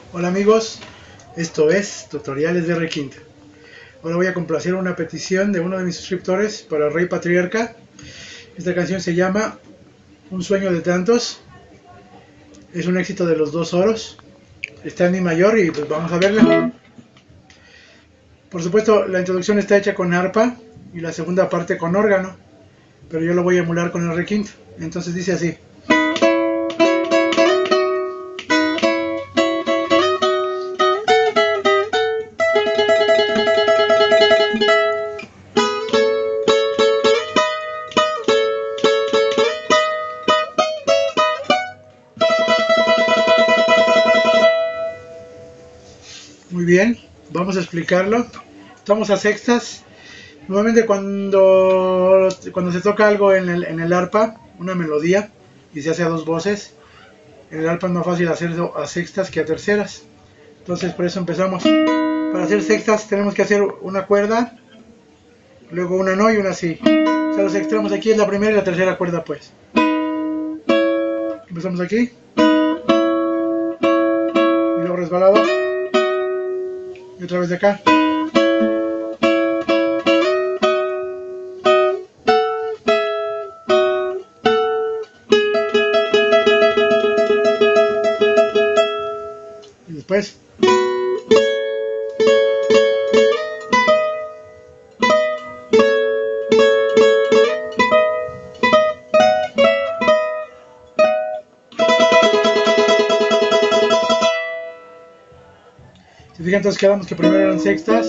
Hola amigos, esto es Tutoriales de Requinto. Ahora voy a complacer una petición de uno de mis suscriptores para Rey Patriarca. Esta canción se llama Un sueño de tantos. Es un éxito de los dos oros. Está en mi mayor y pues vamos a verla. Por supuesto, la introducción está hecha con arpa y la segunda parte con órgano, pero yo lo voy a emular con el requinto. Entonces dice así. Muy bien, vamos a explicarlo. Estamos a sextas. Normalmente cuando se toca algo en el arpa, una melodía, y se hace a dos voces, en el arpa es más fácil hacerlo a sextas que a terceras. Entonces por eso empezamos. Para hacer sextas tenemos que hacer una cuerda, luego una no y una sí. O sea, los extremos aquí es la primera y la tercera cuerda pues. Empezamos aquí. Y luego resbalado. Y otra vez de acá. Y después. Se fijan, entonces quedamos que primero eran sextas.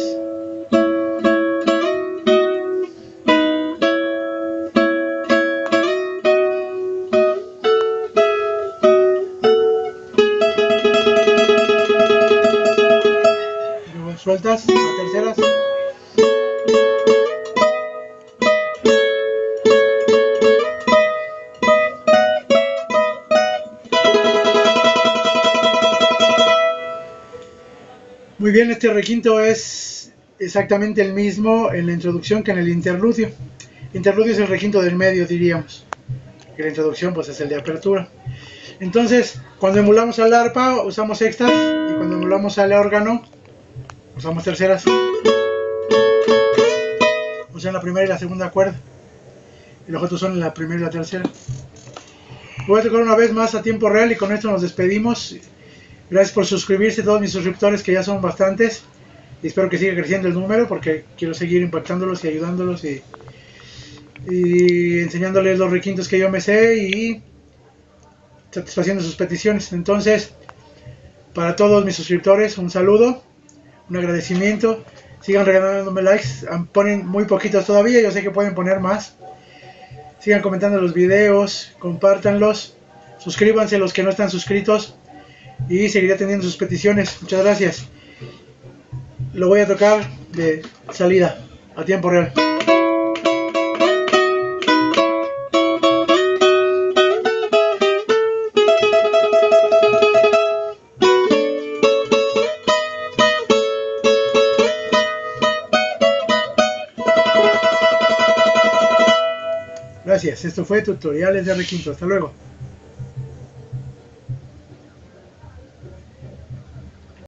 Luego sueltas, a terceras. Muy bien, este requinto es exactamente el mismo en la introducción que en el interludio. Interludio es el requinto del medio, diríamos. Y la introducción pues es el de apertura. Entonces, cuando emulamos al arpa usamos sextas y cuando emulamos al órgano usamos terceras. O sea, en la primera y la segunda cuerda. Y los otros son en la primera y la tercera. Voy a tocar una vez más a tiempo real y con esto nos despedimos. Gracias por suscribirse, todos mis suscriptores que ya son bastantes. Y espero que siga creciendo el número porque quiero seguir impactándolos y ayudándolos y enseñándoles los requintos que yo me sé y satisfaciendo sus peticiones. Entonces, para todos mis suscriptores, un saludo, un agradecimiento. Sigan regalándome likes, ponen muy poquitos todavía, yo sé que pueden poner más. Sigan comentando los videos, compártanlos, suscríbanse los que no están suscritos. Y seguiré atendiendo sus peticiones. Muchas gracias. Lo voy a tocar de salida a tiempo real. Gracias. Esto fue Tutoriales de Requinto. Hasta luego.